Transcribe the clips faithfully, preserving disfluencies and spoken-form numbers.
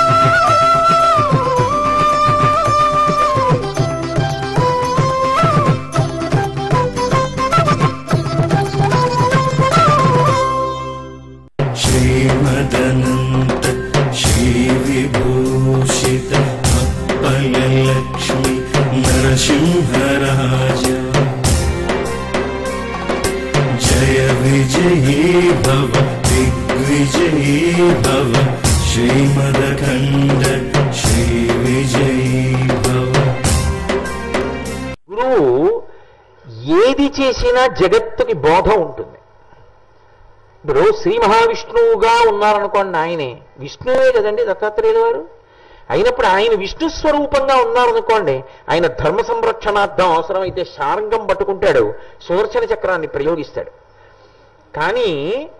శ్రీమదనంత శ్రీ విభూషిత అప్పలక్ష్మి నరసింహరాజ జయ విజయీ భవ దిగ్విజయీ భవ శ్రీమదఖండ శ్రీ విజయీ భవ. గురువు ఏది చేసినా జగత్తుకి బోధ ఉంటుంది. ఇప్పుడు శ్రీ మహావిష్ణువుగా ఉన్నారనుకోండి, ఆయనే విష్ణువే కదండి దత్తాత్రేయుల వారు. అయినప్పుడు ఆయన విష్ణు స్వరూపంగా ఉన్నారనుకోండి, ఆయన ధర్మ సంరక్షణార్థం అవసరమైతే శారంగం పట్టుకుంటాడు, సుదర్శన చక్రాన్ని ప్రయోగిస్తాడు. కానీ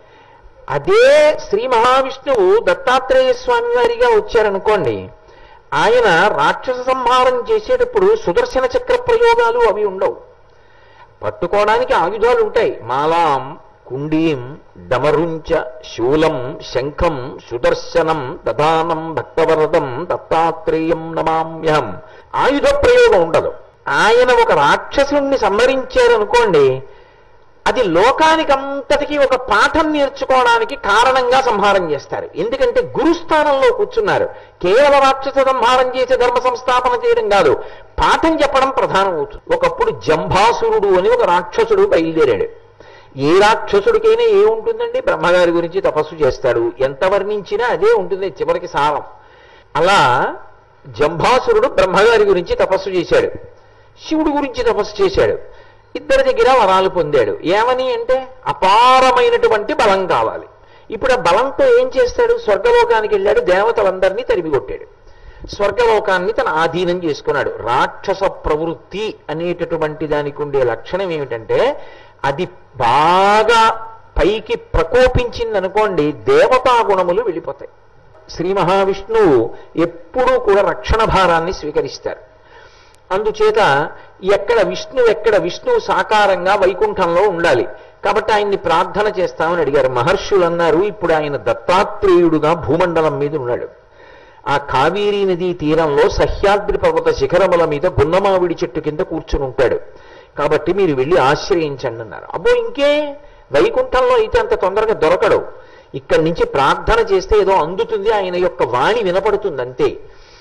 అదే శ్రీ మహావిష్ణువు దత్తాత్రేయ స్వామి వారిగా వచ్చారనుకోండి, ఆయన రాక్షస సంహారం చేసేటప్పుడు సుదర్శన చక్ర ప్రయోగాలు అవి ఉండవు. పట్టుకోవడానికి ఆయుధాలు ఉంటాయి. మాలాం కుండీం డమరుంచ శూలం శంఖం సుదర్శనం దదానం భక్తవరదం దత్తాత్రేయం నమామ్యహం. ఆయుధ ప్రయోగం ఉండదు. ఆయన ఒక రాక్షసుణ్ణి సంహరించారనుకోండి, అది లోకానికంతటికీ ఒక పాఠం నేర్చుకోవడానికి కారణంగా సంహారం చేస్తారు. ఎందుకంటే గురుస్థానంలో కూర్చున్నారు. కేవల రాక్షస సంహారం చేసి ధర్మ సంస్థాపన చేయడం కాదు, పాఠం చెప్పడం ప్రధానం అవుతుంది. ఒకప్పుడు జంభాసురుడు అని ఒక రాక్షసుడు బయలుదేరాడు. ఏ రాక్షసుడికైనా ఏముంటుందండి, బ్రహ్మగారి గురించి తపస్సు చేస్తాడు, ఎంత వర్ణించినా అదే ఉంటుంది చివరికి సారం. అలా జంభాసురుడు బ్రహ్మగారి గురించి తపస్సు చేశాడు, శివుడి గురించి తపస్సు చేశాడు. ఇద్దరి దగ్గర వరాలు పొందాడు. ఏమని అంటే అపారమైనటువంటి బలం కావాలి. ఇప్పుడు ఆ బలంతో ఏం చేస్తాడు, స్వర్గలోకానికి వెళ్ళాడు, దేవతలందరినీ తరిమికొట్టాడు, స్వర్గలోకాన్ని తన ఆధీనం చేసుకున్నాడు. రాక్షస ప్రవృత్తి అనేటటువంటి దానికి ఉండే లక్షణం ఏమిటంటే, అది బాగా పైకి ప్రకోపించింది అనుకోండి, దేవతా గుణములు వెళ్ళిపోతాయి. శ్రీ మహావిష్ణువు ఎప్పుడూ కూడా రక్షణ భారాన్ని స్వీకరిస్తారు. అందుచేత ఎక్కడ విష్ణువు ఎక్కడ విష్ణువు సాకారంగా వైకుంఠంలో ఉండాలి. కాబట్టి ఆయన్ని ప్రార్థన చేస్తామని అడిగారు. మహర్షులు అన్నారు, ఇప్పుడు ఆయన దత్తాత్రేయుడుగా భూమండలం మీద ఉన్నాడు. ఆ కావేరీ నదీ తీరంలో సహ్యాద్రి పర్వత శిఖరముల మీద గున్నమావిడి చెట్టు కింద కూర్చుని ఉంటాడు. కాబట్టి మీరు వెళ్ళి ఆశ్రయించండి అన్నారు. అబ్బో, ఇంకే వైకుంఠంలో అయితే అంత తొందరగా దొరకడు. ఇక్కడి నుంచి ప్రార్థన చేస్తే ఏదో అందుతుంది, ఆయన యొక్క వాణి వినపడుతుంది అంతే.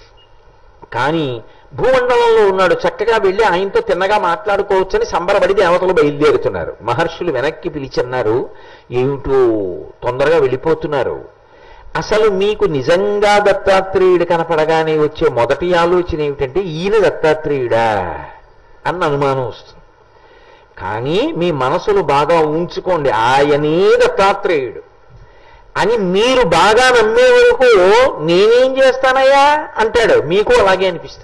కానీ భూమండలంలో ఉన్నాడు, చక్కగా వెళ్ళి ఆయనతో తిన్నగా మాట్లాడుకోవచ్చని సంబరపడి దేవతలు బయలుదేరుతున్నారు. మహర్షులు వెనక్కి పిలిచన్నారు, ఏమిటో తొందరగా వెళ్ళిపోతున్నారు, అసలు మీకు నిజంగా దత్తాత్రేయుడు కనపడగానే వచ్చే మొదటి ఆలోచన ఏమిటంటే ఈయన దత్తాత్రేయుడా అన్న అనుమానం వస్తుంది. కానీ మీ మనసులు బాగా ఉంచుకోండి, ఆయనే దత్తాత్రేయుడు అని మీరు బాగా నమ్మే వరకు నేనేం చేస్తానయ్యా అంటాడు. మీకు అలాగే అనిపిస్తుంది.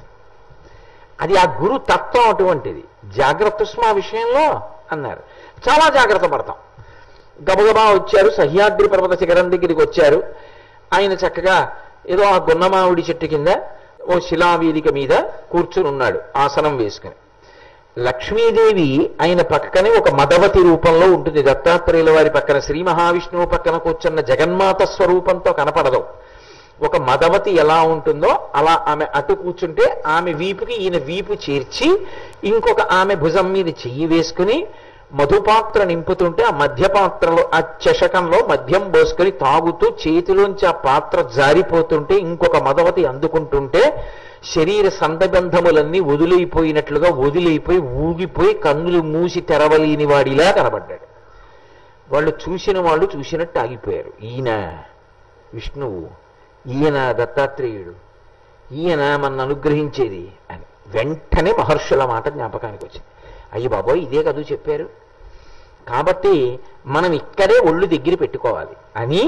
అది ఆ గురు తత్వం అటువంటిది. జాగ్రత్త స్మా విషయంలో అన్నారు, చాలా జాగ్రత్త పడతాం. గబగబా వచ్చారు, సహ్యాద్రి పర్వత శిఖరం దగ్గరికి వచ్చారు. ఆయన చక్కగా ఏదో ఆ గున్నమావిడి చెట్టు కింద ఓ శిలావేదిక మీద కూర్చుని ఉన్నాడు, ఆసనం వేసుకుని. లక్ష్మీదేవి ఆయన పక్కనే ఒక మదవతి రూపంలో ఉంటుంది. దత్తాత్రేయుల వారి పక్కన శ్రీ మహావిష్ణువు పక్కన కూర్చున్న జగన్మాత స్వరూపంతో కనపడదు. ఒక మదవతి ఎలా ఉంటుందో అలా ఆమె అటు కూర్చుంటే ఆమె వీపుకి ఈయన వీపు చేర్చి ఇంకొక ఆమె భుజం మీద చెయ్యి వేసుకుని మధుపాత్ర నింపుతుంటే ఆ మధ్య పాత్రలో ఆ చషకంలో మద్యం పోసుకొని తాగుతూ చేతిలోంచి ఆ పాత్ర జారిపోతుంటే ఇంకొక మదవతి అందుకుంటుంటే శరీర సందబంధములన్నీ వదిలిపోయినట్లుగా వదిలిపోయి ఊగిపోయి కన్నులు మూసి తెరవలేని వాడిలా కనబడ్డాడు. వాళ్ళు చూసిన వాళ్ళు చూసినట్టు ఆగిపోయారు. ఈయన విష్ణువు, ఈయన దత్తాత్రేయుడు, ఈయన మన అనుగ్రహించేది అని వెంటనే మహర్షుల మాట జ్ఞాపకానికి వచ్చింది. అయ్యి బాబోయ్, ఇదే కదూ చెప్పారు. కాబట్టి మనం ఇక్కడే ఒళ్ళు దగ్గర పెట్టుకోవాలి అని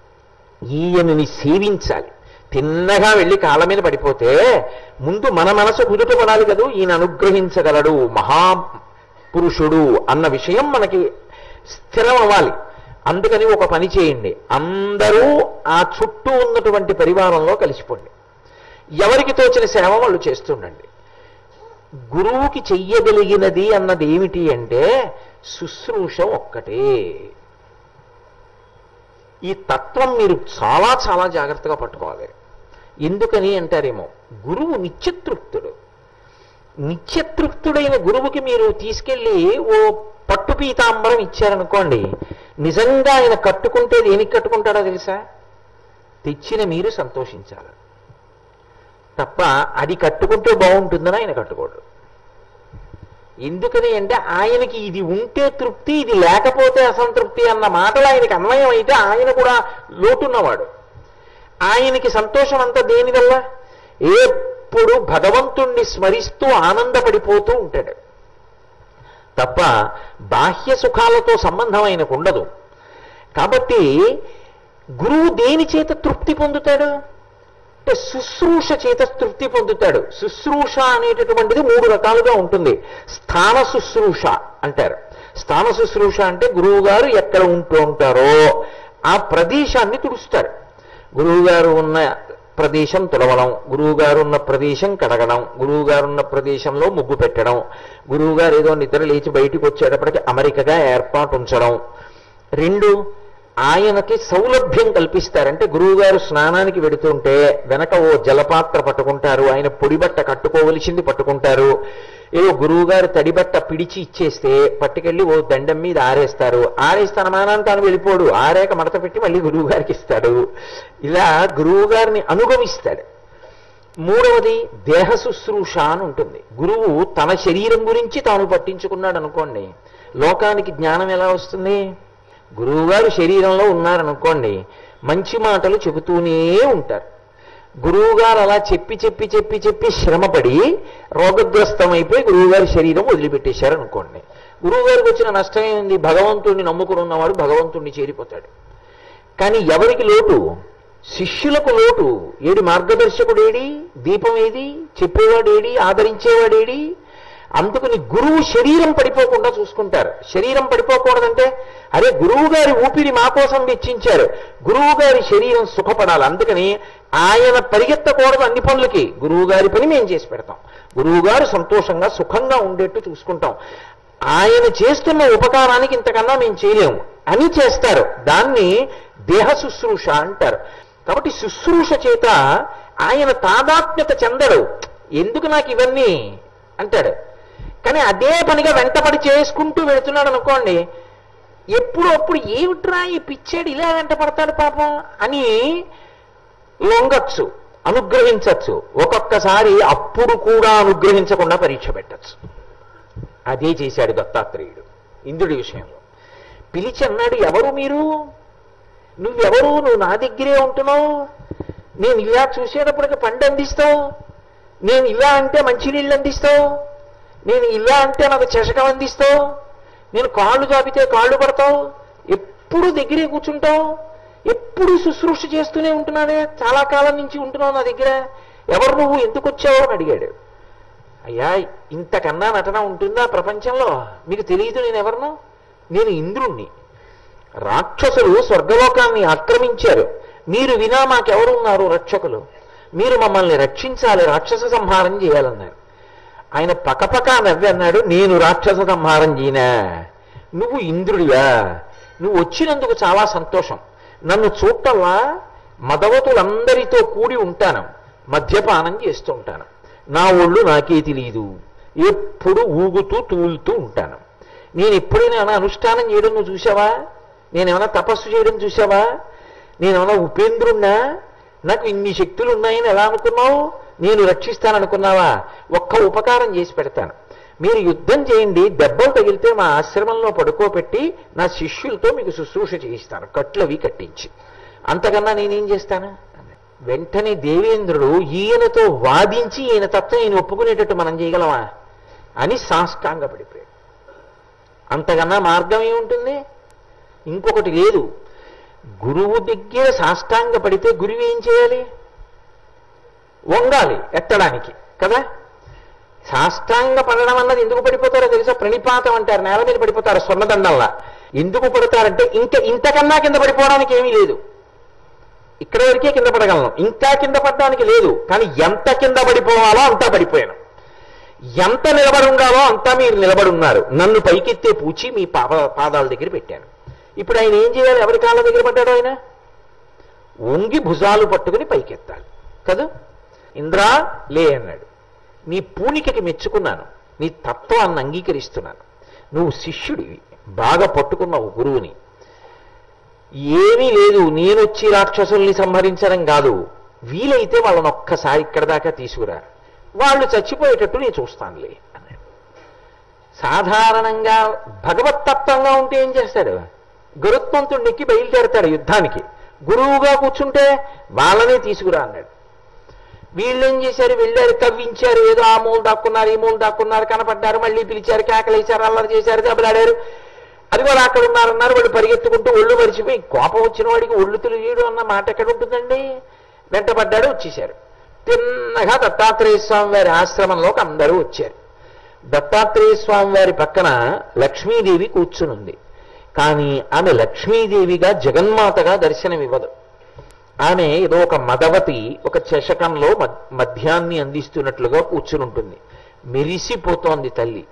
ఈయనని సేవించాలి. తిన్నగా వెళ్ళి కాళ్ళ మీద పడిపోతే ముందు మన మనసు కుదుట పడాలి కదూ, ఈయన అనుగ్రహించగలడు మహాపురుషుడు అన్న విషయం మనకి స్థిరం అవ్వాలి. అందుకని ఒక పని చేయండి, అందరూ ఆ చుట్టూ ఉన్నటువంటి పరివారంలో కలిసిపోండి. ఎవరికి తోచిన సేవ వాళ్ళు చేస్తుండండి. గురువుకి చెయ్యగలిగినది అన్నది ఏమిటి అంటే శుశ్రూష ఒక్కటే. ఈ తత్వం మీరు చాలా చాలా జాగ్రత్తగా పట్టుకోవాలి. ఎందుకని అంటారేమో, గురువు నిత్యతృప్తుడు. నిత్యతృప్తుడైన గురువుకి మీరు తీసుకెళ్ళి ఓ పట్టు పీతాంబరం ఇచ్చారనుకోండి, నిజంగా ఆయన కట్టుకుంటే దేనికి కట్టుకుంటాడో తెలుసా? తెచ్చిన మీరు సంతోషించాలి తప్ప అది కట్టుకుంటే బాగుంటుందని ఆయన కట్టుకోడు. ఎందుకని అంటే ఆయనకి ఇది ఉంటే తృప్తి, ఇది లేకపోతే అసంతృప్తి అన్న మాటలు ఆయనకి అన్వయం అయితే ఆయన కూడా లోటున్నవాడు. ఆయనకి సంతోషం అంతా దేనివల్ల? ఎప్పుడు భగవంతుణ్ణి స్మరిస్తూ ఆనందపడిపోతూ ఉంటాడు తప్ప బాహ్య సుఖాలతో సంబంధం ఆయనకు ఉండదు. కాబట్టి గురువు దేని చేత తృప్తి పొందుతాడు అంటే శుశ్రూష చేత తృప్తి పొందుతాడు. శుశ్రూష అనేటటువంటిది మూడు రకాలుగా ఉంటుంది. స్థాన శుశ్రూష అంటారు. స్థాన శుశ్రూష అంటే గురువు గారు ఎక్కడ ఉంటూ ఉంటారో ఆ ప్రదేశాన్ని తుడుస్తారు. గురువుగారు ఉన్న ప్రదేశం తుడవడం, గురువుగారు ఉన్న ప్రదేశం కడగడం, గురువుగారు ఉన్న ప్రదేశంలో ముగ్గు పెట్టడం, గురువుగారు ఏదో నిద్ర లేచి బయటికి వచ్చేటప్పటికి అమరికగా ఏర్పాటు ఉంచడం. రెండు, ఆయనకి సౌలభ్యం కల్పిస్తారంటే గురువుగారు స్నానానికి వెడుతుంటే వెనక ఓ జలపాత్ర పట్టుకుంటారు, ఆయన పొడిబట్ట కట్టుకోవలసింది పట్టుకుంటారు. ఏదో గురువుగారు తడిబట్ట పిడిచి ఇచ్చేస్తే పట్టుకెళ్ళి ఓ దండం మీద ఆరేస్తారు. ఆరేస్తాన మానాన్ని తాను వెళ్ళిపోడు, ఆరేక మడత పెట్టి మళ్ళీ గురువు గారికి ఇస్తాడు. ఇలా గురువు గారిని అనుగమిస్తాడు. మూడవది దేహ శుశ్రూష అని ఉంటుంది. గురువు తన శరీరం గురించి తాను పట్టించుకున్నాడు అనుకోండి, లోకానికి జ్ఞానం ఎలా వస్తుంది? గురువుగారు శరీరంలో ఉన్నారనుకోండి, మంచి మాటలు చెబుతూనే ఉంటారు. గురువుగారు అలా చెప్పి చెప్పి చెప్పి చెప్పి శ్రమపడి రోగగ్రస్తమైపోయి గురువుగారి శరీరం వదిలిపెట్టేశారు అనుకోండి, గురువుగారికి వచ్చిన నష్టం ఏంది? భగవంతుడిని నమ్ముకుని ఉన్నవాడు భగవంతుడిని చేరిపోతాడు. కానీ ఎవరికి లోటు? శిష్యులకు లోటు. ఏడి మార్గదర్శకుడేడి? దీపం ఏది? చెప్పేవాడేడి? ఆదరించేవాడేడి? అందుకని గురువు శరీరం పడిపోకుండా చూసుకుంటారు. శరీరం పడిపోకూడదంటే అరే గురువు గారి ఊపిరి మా కోసం వెచ్చించారు, గురువు గారి శరీరం సుఖపడాలి, అందుకని ఆయన పరిగెత్తకూడదు అన్ని పనులకి, గురువు గారి పని మేము చేసి పెడతాం, గురువు గారు సంతోషంగా సుఖంగా ఉండేట్టు చూసుకుంటాం, ఆయన చేస్తున్న ఉపకారానికి ఇంతకన్నా మేము చేయలేము అని చేస్తారు. దాన్ని దేహ శుశ్రూష అంటారు. కాబట్టి శుశ్రూష చేత ఆయన తాదాత్మ్యత చెందడు. ఎందుకు నాకు ఇవన్నీ అంటాడు. కానీ అదే పనిగా వెంటపడి చేసుకుంటూ వెళుతున్నాడు అనుకోండి, ఎప్పుడు అప్పుడు ఏమిట్రా ఈ పిచ్చాడు ఇలా వెంట పడతాడు పాపం అని లొంగచ్చు, అనుగ్రహించచ్చు. ఒక్కొక్కసారి అప్పుడు కూడా అనుగ్రహించకుండా పరీక్ష పెట్టచ్చు. అదే చేశాడు దత్తాత్రేయుడు ఇంద్రుడి విషయంలో. పిలిచి అన్నాడు, ఎవరు మీరు? నువ్వెవరు? నువ్వు నా దగ్గరే ఉంటున్నావు, నేను ఇలా చూసేటప్పటికి పండు అందిస్తావు, నేను ఇలా అంటే మంచినీళ్ళు అందిస్తావు, నేను ఇలా అంటే నాకు చషకం అందిస్తావు, నేను కాళ్ళు చాపితే కాళ్ళు పడతావు, ఎప్పుడు దగ్గరే కూర్చుంటావు, ఎప్పుడు శుశ్రూష చేస్తూనే ఉంటున్నాడే, చాలా కాలం నుంచి ఉంటున్నావు నా దగ్గర, ఎవరు నువ్వు, ఎందుకు వచ్చావు అని అడిగాడు. అయ్యా ఇంతకన్నా నటన ఉంటుందా ప్రపంచంలో? మీకు తెలియదు నేను ఎవరినో? నేను ఇంద్రుణ్ణి. రాక్షసులు స్వర్గలోకాన్ని ఆక్రమించారు, మీరు వినా మాకెవరున్నారు రక్షకులు, మీరు మమ్మల్ని రక్షించాలి, రాక్షస సంహారం చేయాలన్నారు. ఆయన పకపకా నవ్వి అన్నాడు, నేను రాక్షస సంహారం చేయనా? నువ్వు ఇంద్రుడివా? నువ్వు వచ్చినందుకు చాలా సంతోషం. నన్ను చూడటంలా మదవతులందరితో కూడి ఉంటాను, మద్యపానం చేస్తూ ఉంటాను, నా ఒళ్ళు నాకే తెలియదు, ఎప్పుడు ఊగుతూ తూలుతూ ఉంటాను. నేను ఎప్పుడైనా అనుష్ఠానం చేయడం నువ్వు చూసావా? నేనేమైనా తపస్సు చేయడం చూసావా? నేనేమైనా ఉపేంద్రున్నా? నాకు ఇన్ని శక్తులు ఉన్నాయని ఎలా అనుకున్నావు? నేను రక్షిస్తాననుకున్నావా? ఒక్క ఉపకారం చేసి పెడతాను, మీరు యుద్ధం చేయండి, దెబ్బలు తగిలితే మా ఆశ్రమంలో పడుకోబెట్టి నా శిష్యులతో మీకు శుశ్రూష చేయిస్తాను, కట్లవి కట్టించి, అంతకన్నా నేనేం చేస్తాను? వెంటనే దేవేంద్రుడు ఈయనతో వాదించి ఈయన తత్వం ఈయన ఒప్పుకునేటట్టు మనం చేయగలమా అని సాష్టాంగ పడిపోయాడు. అంతకన్నా మార్గం ఏముంటుంది? ఇంకొకటి లేదు. గురువు దగ్గర సాష్టాంగ పడితే గురువు ఏం చేయాలి? వంగాలి ఎత్తడానికి కదా. సాష్టాంగ పడడం అన్నది ఎందుకు పడిపోతారో తెలుసా? ప్రణిపాతం అంటారు, నేల మీద పడిపోతారు స్వర్ణదండంలా. ఎందుకు పడతారంటే ఇంకా ఇంతకన్నా కింద పడిపోవడానికి ఏమీ లేదు, ఇక్కడ వరకే కింద పడగలను, ఇంకా కింద పడడానికి లేదు. కానీ ఎంత కింద పడిపోవాలో అంతా పడిపోయాను, ఎంత నిలబడి ఉండాలో అంతా మీరు నిలబడి ఉన్నారు. నన్ను పైకెత్తే పూచి మీ పాప పాదాల దగ్గర పెట్టాను. ఇప్పుడు ఆయన ఏం చేయాలి? ఎవరి కాళ్ళ దగ్గర పడ్డాడు? ఆయన వంగి భుజాలు పట్టుకుని పైకెత్తాలి. కదా. ఇంద్రా లే అన్నాడు. నీ పూనికకి మెచ్చుకున్నాను, నీ తత్వాన్ని అంగీకరిస్తున్నాను, నువ్వు శిష్యుడివి, బాగా పట్టుకున్నావు గురువుని. ఏమీ లేదు, నేనొచ్చి రాక్షసుల్ని సంహరించడం కాదు, వీలైతే వాళ్ళని ఒక్కసారి ఇక్కడ దాకా తీసుకురా, వాళ్ళు చచ్చిపోయేటట్టు నేను చూస్తానులే అన్నాడు. సాధారణంగా భగవత్తత్వంగా ఉంటే ఏం చేస్తాడు? గరుత్మంతుడు నెక్కి బయలుదేరతాడు యుద్ధానికి. గురువుగా కూర్చుంటే వాళ్ళనే తీసుకురా అన్నాడు. వీళ్ళు ఏం చేశారు? వెళ్ళారు, కవ్వించారు, ఏదో ఆ మూలు దాక్కున్నారు, ఈ మూలు దాక్కున్నారు, కనపడ్డారు, మళ్ళీ పిలిచారు, కేకలేశారు, అల్లరి చేశారు, దెబ్బలాడారు. అది వాళ్ళు అక్కడ ఉన్నారన్నారు. వాళ్ళు పరిగెత్తుకుంటూ ఒళ్ళు మరిచిపోయి, కోపం వచ్చిన వాడికి ఒళ్ళు తెలియడు అన్న మాట ఎక్కడ ఉంటుందండి? వెంటబడ్డాడు, వచ్చేశారు. తిన్నగా దత్తాత్రేయ స్వామి వారి ఆశ్రమంలోకి అందరూ వచ్చారు. దత్తాత్రేయ స్వామి వారి పక్కన లక్ష్మీదేవి కూర్చునుంది. కానీ ఆమె లక్ష్మీదేవిగా జగన్మాతగా దర్శనమివ్వదు. ఆమె ఏదో ఒక మదవతి ఒక చషకంలో మద్యాన్ని అందిస్తున్నట్లుగా కూర్చుని ఉంటుంది. మెరిసిపోతోంది తల్లి.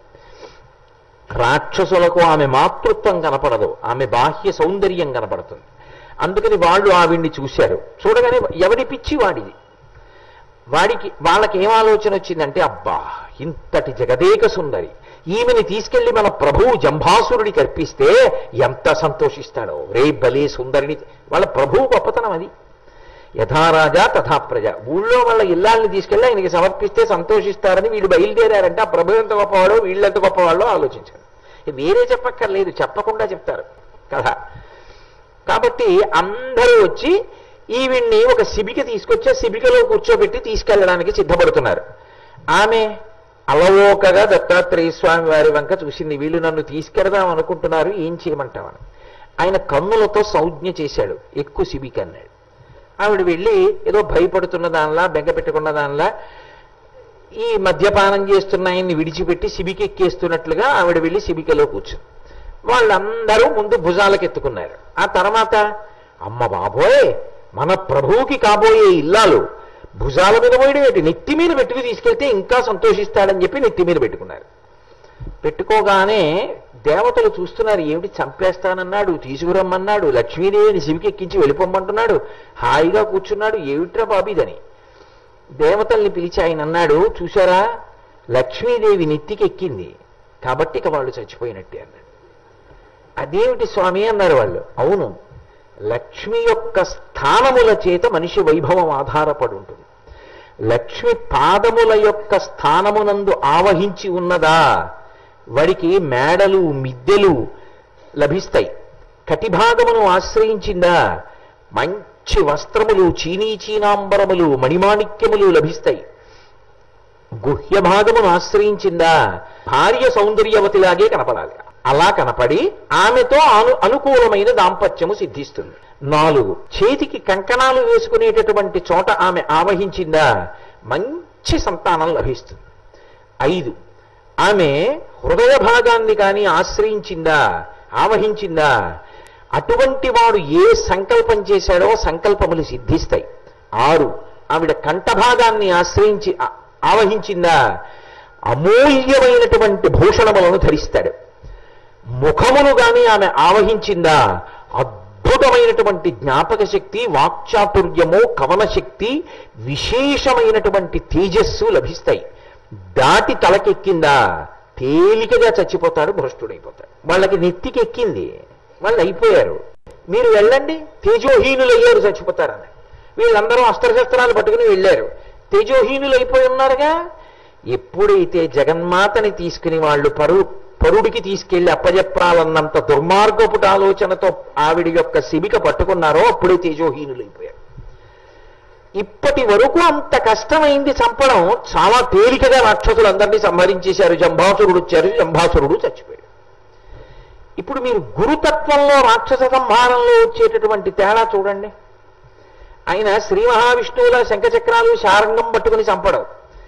రాక్షసులకు ఆమె మాతృత్వం కనపడదు, ఆమె బాహ్య సౌందర్యం కనపడుతుంది. అందుకని వాళ్ళు ఆవిడ్ని చూశారు. చూడగానే ఎవడి పిచ్చి వాడిది. వాడికి వాళ్ళకి ఏం ఆలోచన వచ్చిందంటే, అబ్బా ఇంతటి జగదేక సుందరి, ఈమెని తీసుకెళ్లి మన ప్రభువు జంభాసురుడికి అర్పిస్తే ఎంత సంతోషిస్తాడో. రే బలే సుందరిని, వాళ్ళ ప్రభువు గొప్పతనం అది. యథారాజా తథా ప్రజ. ఊళ్ళో వాళ్ళ ఇల్లాల్ని తీసుకెళ్ళి ఆయనకి సమర్పిస్తే సంతోషిస్తారని వీళ్ళు బయలుదేరారంటే ఆ ప్రభు ఎంత గొప్పవాడో వీళ్ళెంత గొప్పవాళ్ళో ఆలోచించారు. వేరే చెప్పక్కర్లేదు, చెప్పకుండా చెప్తారు కదా. కాబట్టి అందరూ వచ్చి ఈవిడ్ని ఒక శిబిక తీసుకొచ్చి ఆ శిబికలో కూర్చోబెట్టి తీసుకెళ్ళడానికి సిద్ధపడుతున్నారు. ఆమె అలవోకగా దత్తాత్రేయ స్వామి వారి వంక చూసింది. వీళ్ళు నన్ను తీసుకెడదాం అనుకుంటున్నారు, ఏం చేయమంటామని. ఆయన కన్నులతో సంజ్ఞ చేశాడు, ఎక్కువ శిబిక అన్నాడు. ఆవిడ వెళ్ళి ఏదో భయపడుతున్న దానిలా, బెంగ పెట్టుకున్న దానిలా, ఈ మద్యపానం చేస్తున్న ఆయన్ని విడిచిపెట్టి శిబిక ఎక్కేస్తున్నట్లుగా ఆవిడ వెళ్ళి శిబికలో కూర్చుంది. వాళ్ళందరూ ముందు భుజాలకు ఎత్తుకున్నారు. ఆ తర్వాత అమ్మ బాబోయ్, మన ప్రభువుకి కాబోయే ఇల్లాలు భుజాల మీద పోయడం ఏంటి, నెత్తి మీద పెట్టుకు తీసుకెళ్తే ఇంకా సంతోషిస్తాడని చెప్పి నెత్తి మీద పెట్టుకున్నారు. పెట్టుకోగానే దేవతలు చూస్తున్నారు, ఏమిటి చంపేస్తానన్నాడు, తీసుకురమ్మన్నాడు, లక్ష్మీదేవిని శివికెక్కించి వెళ్ళిపోమ్మంటున్నాడు, హాయిగా కూర్చున్నాడు, ఏమిట్రా బాబీదని. దేవతల్ని పిలిచి ఆయన అన్నాడు, చూశారా లక్ష్మీదేవి నెత్తికెక్కింది కాబట్టి ఇక వాళ్ళు చచ్చిపోయినట్టే అన్నాడు. అదేమిటి స్వామి అన్నారు వాళ్ళు. అవును, లక్ష్మి యొక్క స్థానముల చేత మనిషి వైభవం ఆధారపడి ఉంటుంది. లక్ష్మి పాదముల యొక్క స్థానమునందు ఆవహించి ఉన్నదా వాడికి మేడలు మిద్దెలు లభిస్తాయి. కటిభాగమును ఆశ్రయించిందా మంచి వస్త్రములు, చీనీ చీనాంబరములు, మణిమాణిక్యములు లభిస్తాయి. గుహ్య భాగమును ఆశ్రయించిందా భార్య సౌందర్యవతిలాగే కనపడాలి. అలా కనపడి ఆమెతో అను అనుకూలమైన దాంపత్యము సిద్ధిస్తుంది. నాలుగు, చేతికి కంకణాలు వేసుకునేటటువంటి చోట ఆమె ఆవహించిందా మంచి సంతానం లభిస్తుంది. ఐదు, ఆమె హృదయ భాగాన్ని కానీ ఆశ్రయించిందా ఆవహించిందా అటువంటి వాడు ఏ సంకల్పం చేశాడో సంకల్పములు సిద్ధిస్తాయి. ఆరు, ఆవిడ కంఠభాగాన్ని ఆశ్రయించి ఆవహించిందా అమూల్యమైనటువంటి భూషణములను ధరిస్తాడు. ముఖమును గాని ఆమె ఆవహించిందా అద్భుతమైనటువంటి జ్ఞాపక శక్తి, వాక్చాతుర్యము, కవన శక్తి, విశేషమైనటువంటి తేజస్సు లభిస్తాయి. దాటి తలకెక్కిందా తేలికగా చచ్చిపోతాడు, భ్రష్టుడైపోతాడు. వాళ్ళకి నెత్తికెక్కింది, వాళ్ళు అయిపోయారు. మీరు వెళ్ళండి, తేజోహీనులు అయ్యారు, చచ్చిపోతారని. వీళ్ళందరూ అస్త్రశస్త్రాలు పట్టుకుని వెళ్ళారు, తేజోహీనులు అయిపోయి ఉన్నారుగా. ఎప్పుడైతే జగన్మాతని తీసుకుని వాళ్ళు పరు పరుడికి తీసుకెళ్లి అప్పజెప్పాలన్నంత దుర్మార్గపుట ఆలోచనతో ఆవిడ యొక్క శిబిక పట్టుకున్నారో అప్పుడే తేజోహీనులైపోయారు. ఇప్పటి వరకు అంత కష్టమైంది చంపడం, చాలా తేలికగా రాక్షసులందరినీ సంహరించేశారు. జంభాసురుడు వచ్చారు, జంభాసురుడు చచ్చిపోయాడు. ఇప్పుడు మీరు గురుతత్వంలో రాక్షస సంహారంలో వచ్చేటటువంటి తేడా చూడండి. ఆయన శ్రీ మహావిష్ణువుల శంఖచక్రాలు శారంగం పట్టుకుని చంపడం.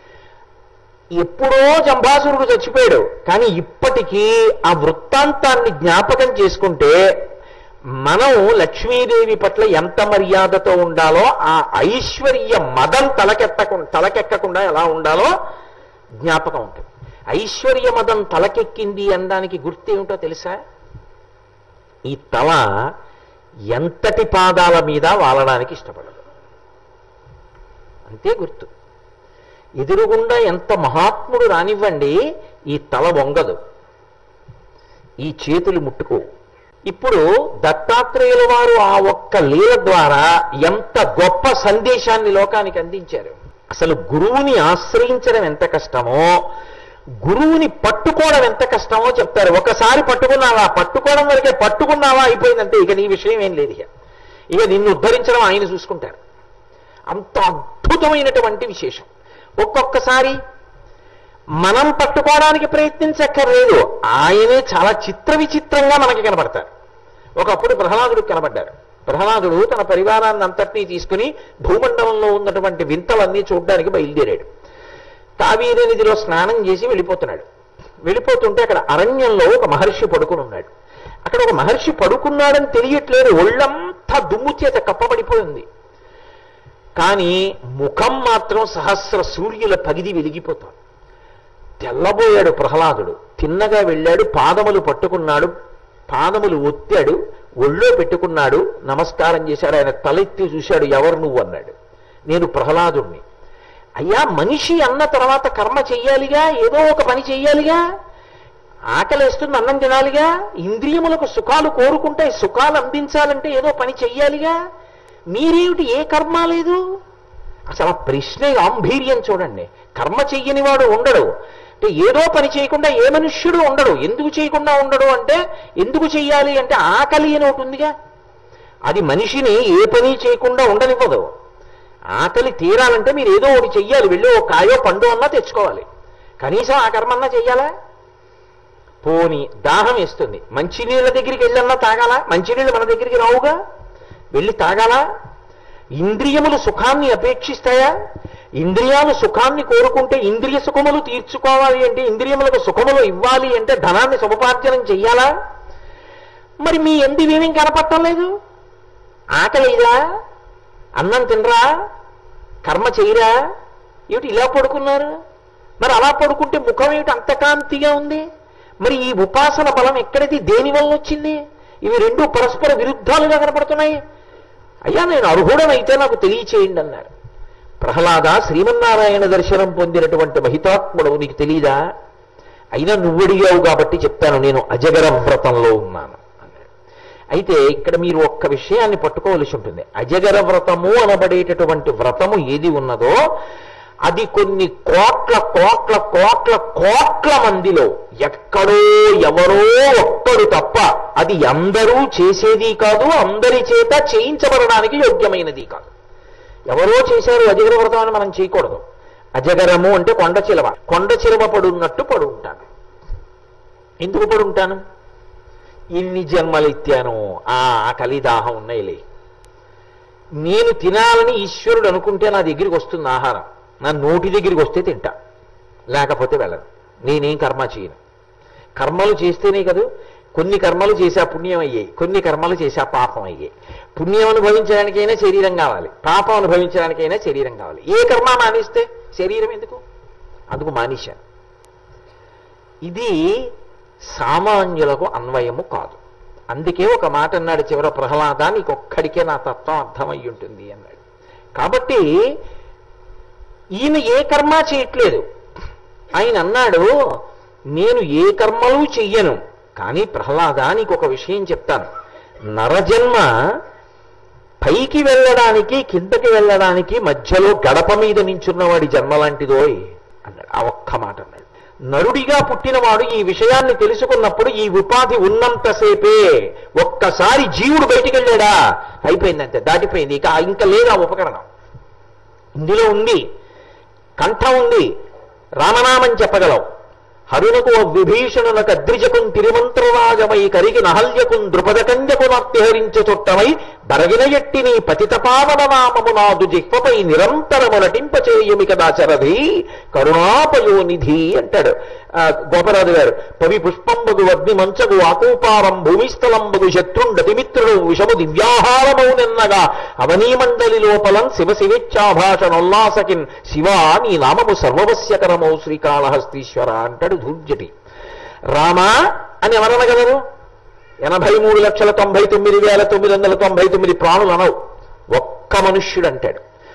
ఎప్పుడో జంభాసురుడు చచ్చిపోయాడు, కానీ ఇప్పటికీ ఆ వృత్తాంతాన్ని జ్ఞాపకం చేసుకుంటే మనం లక్ష్మీదేవి పట్ల ఎంత మర్యాదతో ఉండాలో, ఆ ఐశ్వర్య మదం తలకెత్తకుండా తలకెక్కకుండా ఎలా ఉండాలో జ్ఞాపకం ఉంటుంది. ఐశ్వర్య మదం తలకెక్కింది అనడానికి గుర్తేమిటో తెలుసా? ఈ తల ఎంతటి పాదాల మీద వాలడానికి ఇష్టపడదు. అంతే గుర్తు. ఎదురుగుండా ఎంత మహాత్ముడు రానివ్వండి, ఈ తల వంగదు, ఈ చేతులు ముట్టుకో. ఇప్పుడు దత్తాత్రేయుల వారు ఆ ఒక్క లీల ద్వారా ఎంత గొప్ప సందేశాన్ని లోకానికి అందించారు. అసలు గురువుని ఆశ్రయించడం ఎంత కష్టమో, గురువుని పట్టుకోవడం ఎంత కష్టమో చెప్తారు. ఒకసారి పట్టుకున్నావా, పట్టుకోవడం వరకే, పట్టుకున్నావా అయిపోయిందంటే ఇక నీ విషయం ఏం లేదు. ఇక ఇక నిన్ను ఉద్ధరించడం ఆయన చూసుకుంటారు. అంత అద్భుతమైనటువంటి విశేషం. ఒక్కొక్కసారి మనం పట్టుకోవడానికి ప్రయత్నించక్కర్లేదు, ఆయనే చాలా చిత్ర విచిత్రంగా మనకి కనబడతారు. ఒకప్పుడు ప్రహ్లాదుడికి కనబడ్డారు. ప్రహ్లాదుడు తన పరివారాన్ని అంతటినీ తీసుకుని భూమండలంలో ఉన్నటువంటి వింతలన్నీ చూడడానికి బయలుదేరాడు. కావేరీ నదిలో స్నానం చేసి వెళ్ళిపోతున్నాడు. వెళ్ళిపోతుంటే అక్కడ అరణ్యంలో ఒక మహర్షి పడుకుని ఉన్నాడు. అక్కడ ఒక మహర్షి పడుకున్నాడని తెలియట్లేదు, ఒళ్ళంతా దుమ్ము చేత కప్పబడిపోయింది. కానీ ముఖం మాత్రం సహస్ర సూర్యుల పగిది వెలిగిపోతాడు. తెల్లబోయాడు ప్రహ్లాదుడు. తిన్నగా వెళ్ళాడు, పాదములు పట్టుకున్నాడు, పాదములు ఒత్తాడు, ఒళ్ళో పెట్టుకున్నాడు, నమస్కారం చేశాడు. ఆయన తలెత్తి చూశాడు. ఎవరు నువ్వు అన్నాడు. నేను ప్రహ్లాదుణ్ణి. అయ్యా, మనిషి అన్న తర్వాత కర్మ చెయ్యాలిగా, ఏదో ఒక పని చెయ్యాలిగా, ఆకలేస్తుంది అన్నం తినాలిగా, ఇంద్రియములకు సుఖాలు కోరుకుంటే సుఖాలు అందించాలంటే ఏదో పని చెయ్యాలిగా, మీరేమిటి ఏ కర్మ లేదు? అసలు ఆ ప్రశ్న గాంభీర్యం చూడండి. కర్మ చెయ్యని వాడు ఉండడు అంటే ఏదో పని చేయకుండా ఏ మనుష్యుడు ఉండడు. ఎందుకు చేయకుండా ఉండడు అంటే, ఎందుకు చెయ్యాలి అంటే ఆకలి అని ఒకటి ఉందిగా, అది మనిషిని ఏ పని చేయకుండా ఉండనివ్వదు. ఆకలి తీరాలంటే మీరు ఏదో ఒకటి చెయ్యాలి, వెళ్ళి ఓ కాయో పండు అన్నా తెచ్చుకోవాలి, కనీసం ఆ కర్మన్నా చెయ్యాలా? పోని దాహం వేస్తుంది, మంచినీళ్ళ దగ్గరికి వెళ్ళన్నా తాగాలా? మంచినీళ్ళు మన దగ్గరికి రావుగా, వెళ్ళి తాగాలా? ఇంద్రియములు సుఖాన్ని అపేక్షిస్తాయా? ఇంద్రియాలు సుఖాన్ని కోరుకుంటే ఇంద్రియ సుఖములు తీర్చుకోవాలి అంటే, ఇంద్రియములకు సుఖములు ఇవ్వాలి అంటే ధనాన్ని సముపార్జనం చెయ్యాలా? మరి మీ ఎందు ఏమేం కనపడటం లేదు? ఆకలిదా? అన్నం తినరా? కర్మ చేయరా? ఏమిటి ఇలా పడుకున్నారు? మరి అలా పడుకుంటే ముఖం ఏమిటి అంత కాంతిగా ఉంది? మరి ఈ ఉపాసన బలం ఎక్కడిది, దేని వల్ల వచ్చింది? ఇవి రెండు పరస్పర విరుద్ధాలుగా కనపడుతున్నాయి. అయ్యా, నేను అర్హుడనైతే నాకు తెలియచేయండి అన్నారు. ప్రహ్లాద, శ్రీమన్నారాయణ దర్శనం పొందినటువంటి మహితాత్ముడవు, నీకు తెలీదా? అయినా నువ్వడిగావు కాబట్టి చెప్తాను, నేను అజగర వ్రతంలో ఉన్నాను అన్నాడు. అయితే ఇక్కడ మీరు ఒక్క విషయాన్ని పట్టుకోవలసి ఉంటుంది. అజగర వ్రతము అనబడేటటువంటి వ్రతము ఏది ఉన్నదో అది కొన్ని కోట్ల కోట్ల కోట్ల కోట్ల మందిలో ఎక్కడో ఎవరో ఒక్కడు తప్ప అది అందరూ చేసేది కాదు, అందరి చేత చేయించబడడానికి యోగ్యమైనది కాదు. ఎవరో చేశారు అజగర వ్రతం అని మనం చేయకూడదు. అజగరము అంటే కొండ చిలవ. కొండ చిలవ పడున్నట్టు పడు ఉంటాను. ఎందుకు పడుంటాను? ఇన్ని జన్మలు ఎత్తాను, ఆ కలిదాహం ఉన్నాయిలే. నేను తినాలని ఈశ్వరుడు అనుకుంటే నా దగ్గరికి వస్తుంది ఆహారం, నా నోటి దగ్గరికి వస్తే తింటా, లేకపోతే వెళ్ళను. నేనేం కర్మ చేయను. కర్మలు చేస్తేనే కదా, కొన్ని కర్మలు చేసా పుణ్యం అయ్యాయి, కొన్ని కర్మలు చేసా పాపం అయ్యాయి. పుణ్యం అనుభవించడానికైనా శరీరం కావాలి, పాపం అనుభవించడానికైనా శరీరం కావాలి. ఏ కర్మ మానేస్తే శరీరం ఎందుకు? అందుకు మానేశాను. ఇది సామాన్యులకు అన్వయము కాదు. అందుకే ఒక మాట అన్నాడు చివర ప్రహ్లాద, నీకొక్కడికే నా తత్వం అర్థమై ఉంటుంది అన్నాడు. కాబట్టి ఈయన ఏ కర్మ చేయట్లేదు. ఆయన అన్నాడు, నేను ఏ కర్మలు చెయ్యను, కానీ ప్రహ్లాద నీకు ఒక విషయం చెప్తాను. నరజన్మ పైకి వెళ్ళడానికి కిందకి వెళ్ళడానికి మధ్యలో గడప మీద నించున్నవాడి జన్మ లాంటిదోయ్ అన్నాడు. ఆ ఒక్క మాట అన్నాడు. నరుడిగా పుట్టినవాడు ఈ విషయాన్ని తెలుసుకున్నప్పుడు ఈ ఉపాధి ఉన్నంతసేపే. ఒక్కసారి జీవుడు బయటికి వెళ్ళాడా అయిపోయిందంతే, దాటిపోయింది. ఇక ఇంకా లేదా ఉపకరణం. ఇందులో ఉంది, కంఠం ఉంది, రామనామం చెప్పగలవు. హరునకు విభీషణునకు అద్రిజకున్ తిరుమంత్రరాజమై కరిగి నహల్యకున్ ద్రుపదకంజకు నాట్యహరించ చుట్టమై బరగిన ఎట్టి నీ పతితపావన నామము నాదు జిహ్వపై నిరంతరము నటింపచేయుమి కదాచరధి కరుణాపయోనిధి అంటాడు గోపరాజు గారు. పవి పుష్పంబగు అగ్ని మంచగు ఆకూపారం భూమిస్థలంబగు శత్రుండతిమిత్రుడు విషము దివ్యాహారమౌనెన్నగా అవనీమండలి లోపలం శివ శివేచ్ఛాభాషణోల్లాసకిన్ శివా నీ నామము సర్వవస్యకరమౌ శ్రీకాళహస్తీశ్వర అంటాడు ధూర్జటి. రామా అని ఎవరనగలరు? ఎనభై మూడు లక్షల తొంభై తొమ్మిది వేల తొమ్మిది వందల తొంభై తొమ్మిది ప్రాణులు అనవు, ఒక్క మనుష్యుడు అంటాడు.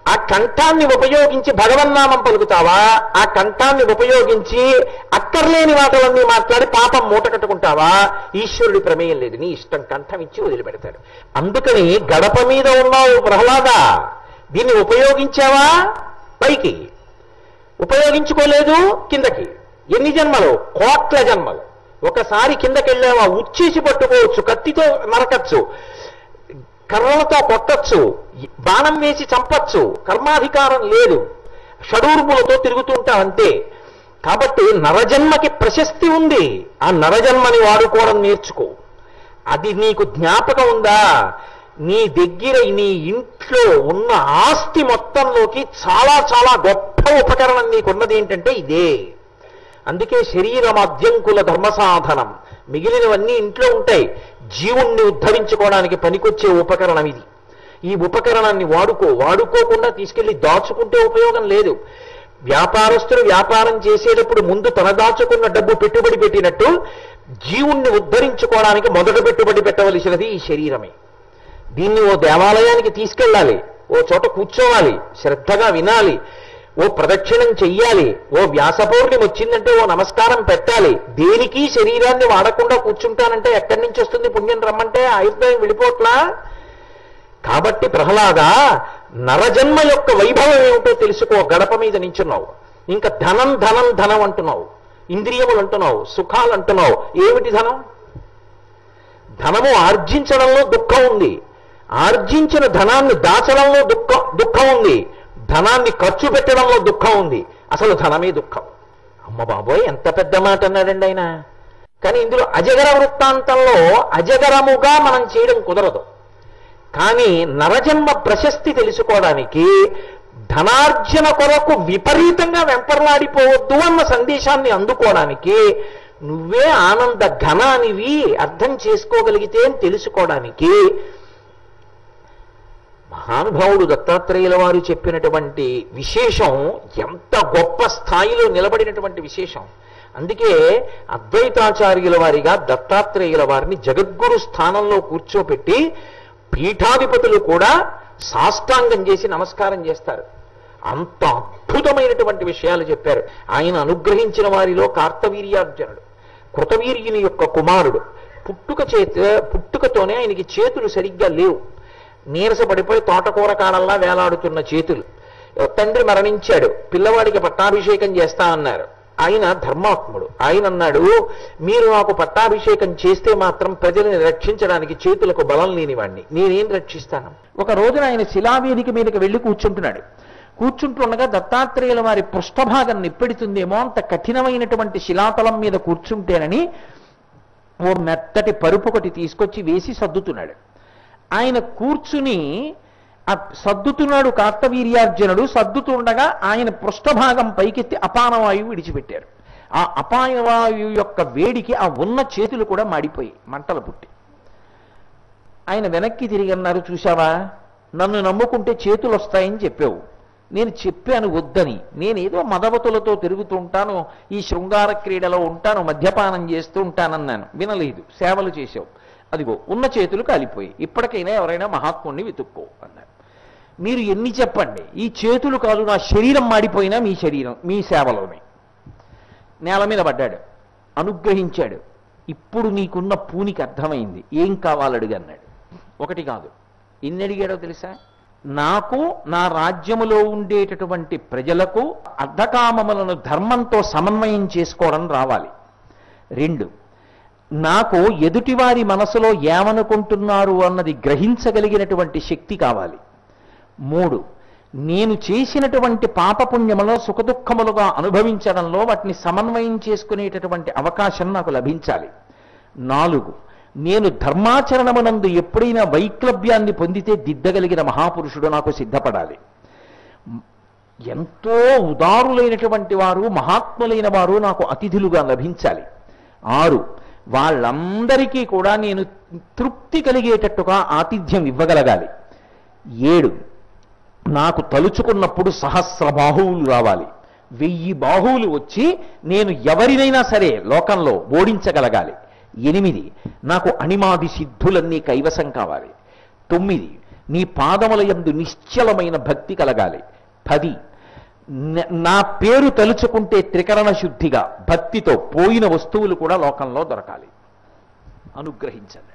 ఆ కంఠాన్ని ఉపయోగించి భగవన్నామం పలుకుతావా, ఆ కంఠాన్ని ఉపయోగించి అక్కర్లేని మాటలన్నీ మాట్లాడి పాపం మూట కట్టుకుంటావా? ఈశ్వరుడి ప్రమేయం లేదు, నీ ఇష్టం, కంఠం ఇచ్చి వదిలిపెడతాడు. అందుకని గడప మీద ఉన్నావు ప్రహ్లాద, దీన్ని ఉపయోగించావా? పైకి ఉపయోగించుకోలేదు, కిందకి. ఎన్ని జన్మలు? కోట్ల జన్మలు. ఒకసారి కిందకి వెళ్ళావా ఉచ్చేసి పట్టుకోవచ్చు, కత్తితో నరకచ్చు, కర్రలతో కొట్టచ్చు, బాణం వేసి చంపచ్చు, కర్మాధికారం లేదు, షడూర్ములతో తిరుగుతుంటావు అంతే. కాబట్టి నరజన్మకి ప్రశస్తి ఉంది, ఆ నరజన్మని వాడుకోవడం నేర్చుకో. అది నీకు జ్ఞాపకం ఉందా? నీ దగ్గర నీ ఇంట్లో ఉన్న ఆస్తి మొత్తంలోకి చాలా చాలా గొప్ప ఉపకరణం నీకున్నది ఏంటంటే ఇదే. అందుకే శరీరం అద్యంకుల ధర్మ సాధనం, మిగిలినవన్నీ ఇంట్లో ఉంటాయి. జీవుణ్ణి ఉద్ధరించుకోవడానికి పనికొచ్చే ఉపకరణం ఇది. ఈ ఉపకరణాన్ని వాడుకో. వాడుకోకుండా తీసుకెళ్లి దాచుకుంటే ఉపయోగం లేదు. వ్యాపారస్తులు వ్యాపారం చేసేటప్పుడు ముందు తన దాచుకున్న డబ్బు పెట్టుబడి పెట్టినట్టు జీవుణ్ణి ఉద్ధరించుకోవడానికి మొదట పెట్టుబడి పెట్టవలసినది ఈ శరీరమే. దీన్ని ఓ దేవాలయానికి తీసుకెళ్ళాలి, ఓ చోట కూర్చోవాలి, శ్రద్ధగా వినాలి, ఓ ప్రదక్షిణం చెయ్యాలి, ఓ వ్యాస పౌర్ణమి వచ్చిందంటే ఓ నమస్కారం పెట్టాలి. దేనికి శరీరాన్ని వాడకుండా కూర్చుంటానంటే ఎక్కడి నుంచి వస్తుంది పుణ్యం? రమ్మంటే ఆయుర్దాయం వెళ్ళిపోట్లా. కాబట్టి ప్రహ్లాద, నరజన్మ యొక్క వైభవం ఏమిటో తెలుసుకో. గడప మీద నించున్నావు, ఇంకా ధనం ధనం ధనం అంటున్నావు, ఇంద్రియములు అంటున్నావు, సుఖాలు అంటున్నావు. ఏమిటి ధనం? ధనము ఆర్జించడంలో దుఃఖం ఉంది, ఆర్జించిన ధనాన్ని దాచడంలో దుఃఖం దుఃఖం ఉంది, ధనాన్ని ఖర్చు పెట్టడంలో దుఃఖం ఉంది. అసలు ధనమే దుఃఖం. అమ్మ బాబోయ్, ఎంత పెద్ద మాట అన్నాడండి ఆయన. కానీ ఇందులో అజగర వృత్తాంతంలో అజగరముగా మనం చేయడం కుదరదు. కానీ నరజన్మ ప్రశస్తి తెలుసుకోవడానికి, ధనార్జన కొరకు విపరీతంగా వెంపర్లాడిపోవద్దు అన్న సందేశాన్ని అందుకోవడానికి, నువ్వే ఆనంద ఘనానివి అర్థం చేసుకోగలిగితే అని తెలుసుకోవడానికి మహానుభావుడు దత్తాత్రేయుల వారు చెప్పినటువంటి విశేషం ఎంత గొప్ప స్థాయిలో నిలబడినటువంటి విశేషం. అందుకే అద్వైతాచార్యుల వారిగా దత్తాత్రేయుల వారిని జగద్గురు స్థానంలో కూర్చోపెట్టి పీఠాధిపతులు కూడా సాష్టాంగం చేసి నమస్కారం చేస్తారు. అంత అద్భుతమైనటువంటి విషయాలు చెప్పారు. ఆయన అనుగ్రహించిన వారిలో కార్తవీర్యార్జునుడు, కృతవీర్యుని యొక్క కుమారుడు. పుట్టుక చేత పుట్టుకతోనే ఆయనకి చేతులు సరిగ్గా లేవు, నీరసపడిపోయి తోటకూర కాడల్లా వేలాడుతున్న చేతులు. తండ్రి మరణించాడు, పిల్లవాడికి పట్టాభిషేకం చేస్తా అన్నారు. ఆయన ధర్మాత్ముడు. ఆయన అన్నాడు, మీరు నాకు పట్టాభిషేకం చేస్తే మాత్రం ప్రజల్ని రక్షించడానికి చేతులకు బలం లేనివాడిని, నేనేం రక్షిస్తాను? ఒక రోజున ఆయన శిలావేదిక మీదకి వెళ్ళి కూర్చుంటున్నాడు. కూర్చుంటుండగా దత్తాత్రేయుల వారి పృష్ఠభాగం నిప్పెడుతుందేమో అంత కఠినమైనటువంటి శిలాతలం మీద కూర్చుంటేనని ఓ మెత్తటి పరుపు ఒకటి తీసుకొచ్చి వేసి సర్దుతున్నాడు. ఆయన కూర్చుని ఆ సర్దుతున్నాడు కార్తవీర్యార్జునుడు. సర్దుతుండగా ఆయన పృష్ఠభాగం పైకెత్తి అపానవాయువు విడిచిపెట్టారు. ఆ అపానవాయువు యొక్క వేడికి ఆ ఉన్న చేతులు కూడా మాడిపోయి మంటలు పుట్టి, ఆయన వెనక్కి తిరిగి అన్నారు, చూశావా, నన్ను నమ్ముకుంటే చేతులు వస్తాయని చెప్పావు, నేను చెప్పాను వద్దని. నేనేదో మదవతులతో తిరుగుతూ ఉంటాను, ఈ శృంగార క్రీడలో ఉంటాను, మద్యపానం చేస్తూ ఉంటానన్నాను, వినలేదు, సేవలు చేశావు, అదిగో ఉన్న చేతులు కాలిపోయి, ఇప్పటికైనా ఎవరైనా మహాత్ముడిని వెతుక్కో అన్నారు. మీరు ఎన్ని చెప్పండి, ఈ చేతులు కాదు, నా శరీరం మాడిపోయినా మీ శరీరం మీ సేవలోనే. నేల మీద పడ్డాడు, అనుగ్రహించాడు. ఇప్పుడు నీకున్న పూనికి అర్థమైంది, ఏం కావాలడుగు అన్నాడు. ఒకటి కాదు, ఎన్ని అడిగాడో తెలుసా? నాకు నా రాజ్యములో ఉండేటటువంటి ప్రజలకు అర్ధకామములను ధర్మంతో సమన్వయం చేసుకోవడం రావాలి. రెండు, నాకు ఎదుటివారి మనసులో ఏమనుకుంటున్నారు అన్నది గ్రహించగలిగినటువంటి శక్తి కావాలి. మూడు, నేను చేసినటువంటి పాపపుణ్యములో సుఖదుఖములుగా అనుభవించడంలో వాటిని సమన్వయం చేసుకునేటటువంటి అవకాశం నాకు లభించాలి. నాలుగు, నేను ధర్మాచరణమునందు ఎప్పుడైనా వైక్లభ్యాన్ని పొందితే దిద్దగలిగిన మహాపురుషుడు నాకు సిద్ధపడాలి. ఎంతో ఉదారులైనటువంటి వారు, మహాత్ములైన వారు నాకు అతిథులుగా లభించాలి. ఆరు, వాళ్ళందరికీ కూడా నేను తృప్తి కలిగేటట్టుగా ఆతిథ్యం ఇవ్వగలగాలి. ఏడు, నాకు తలుచుకున్నప్పుడు సహస్ర బాహువులు రావాలి. వెయ్యి బాహువులు వచ్చి నేను ఎవరినైనా సరే లోకంలో ఓడించగలగాలి. ఎనిమిది, నాకు అణిమాది సిద్ధులన్నీ కైవసం కావాలి. తొమ్మిది, నీ పాదముల యందు నిశ్చలమైన భక్తి కలగాలి. పది, నా పేరు తలుచుకుంటే త్రికరణ శుద్ధిగా భక్తితో పోయిన వస్తువులు కూడా లోకంలో దొరకాలి, అనుగ్రహించండి.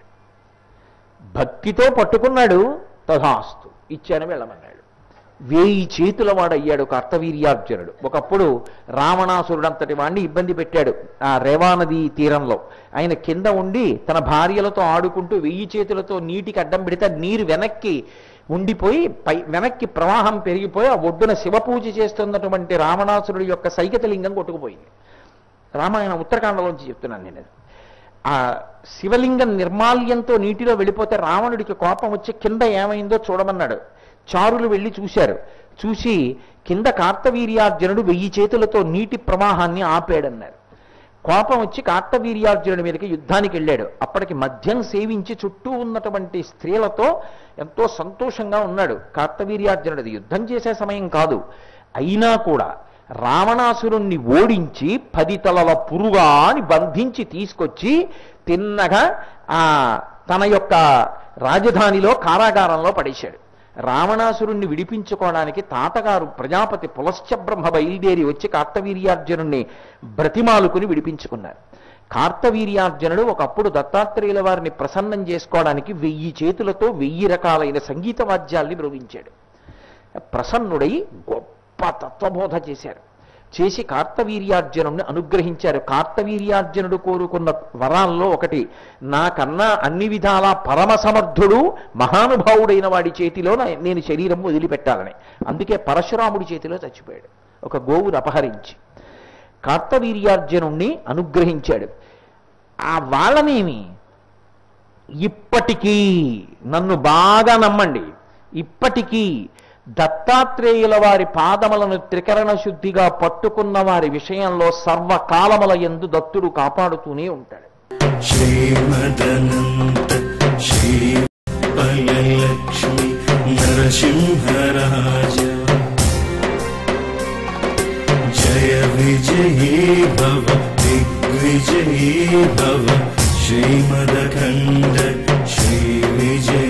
భక్తితో పట్టుకున్నాడు, తథాస్తు ఇచ్చాను వెళ్ళమన్నాడు. వేయి చేతుల వాడయ్యాడు కార్తవీర్యార్జునుడు. ఒకప్పుడు రావణాసురుడంతటి వాడిని ఇబ్బంది పెట్టాడు ఆ రేవానది తీరంలో. ఆయన కింద ఉండి తన భార్యలతో ఆడుకుంటూ వెయ్యి చేతులతో నీటికి అడ్డం పెడితే నీరు వెనక్కి ఉండిపోయి పై వెనక్కి ప్రవాహం పెరిగిపోయి ఆ ఒడ్డున శివపూజ చేస్తున్నటువంటి రావణాసురుడి యొక్క సైకతలింగం కొట్టుకుపోయింది. రామాయణ ఉత్తరకాండలోంచి చెప్తున్నాను నేను. ఆ శివలింగం నిర్మాల్యంతో నీటిలో వెళ్ళిపోతే రావణుడికి కోపం వచ్చి కింద ఏమైందో చూడమన్నాడు. చారులు వెళ్ళి చూశారు. చూసి కింద కార్తవీర్యార్జునుడు వెయ్యి చేతులతో నీటి ప్రవాహాన్ని ఆపాడన్నారు. కోపం వచ్చి కార్తవీర్యార్జునుడి మీదకి యుద్ధానికి వెళ్ళాడు. అప్పటికి మద్యం సేవించి చుట్టూ ఉన్నటువంటి స్త్రీలతో ఎంతో సంతోషంగా ఉన్నాడు కార్తవీర్యార్జునుడిది. యుద్ధం చేసే సమయం కాదు. అయినా కూడా రావణాసురుణ్ణి ఓడించి పది తలల పురుగా అని బంధించి తీసుకొచ్చి తిన్నగా ఆ తన యొక్క రాజధానిలో కారాగారంలో పడేశాడు. రావణాసురుణ్ణి విడిపించుకోవడానికి తాతగారు ప్రజాపతి పులశ్చ బ్రహ్మ బయలుదేరి వచ్చి కార్తవీర్యార్జునుణ్ణి బ్రతిమాలుకుని విడిపించుకున్నారు. కార్తవీర్యార్జునుడు ఒకప్పుడు దత్తాత్రేయుల వారిని ప్రసన్నం చేసుకోవడానికి వెయ్యి చేతులతో వెయ్యి రకాలైన సంగీత వాద్యాల్ని మ్రోగించాడు. ప్రసన్నుడై గొప్ప తత్వబోధ చేశారు. చేసి కార్తవీర్యార్జునుడిని అనుగ్రహించారు. కార్తవీర్యార్జునుడు కోరుకున్న వరాల్లో ఒకటి, నాకన్నా అన్ని విధాలా పరమ సమర్థుడు మహానుభావుడైన వాడి చేతిలో నేను శరీరం వదిలిపెట్టాలని. అందుకే పరశురాముడి చేతిలో చచ్చిపోయాడు ఒక గోవును అపహరించి. కార్తవీర్యార్జునుణ్ణి అనుగ్రహించాడు. ఆ వాళ్ళనేమి ఇప్పటికీ నన్ను బాగా నమ్మండి, ఇప్పటికీ దత్తాత్రేయుల వారి పాదములను త్రికరణ శుద్ధిగా పట్టుకున్న వారి విషయంలో సర్వకాలముల యందు దత్తుడు కాపాడుతూనే ఉంటాడు. శ్రీమదనంత శ్రీ లక్ష్మి నరసింహరాజ జయ విజయీ భవ దిగ్విజయీ భవ శ్రీమదఖండ శ్రీ విజయ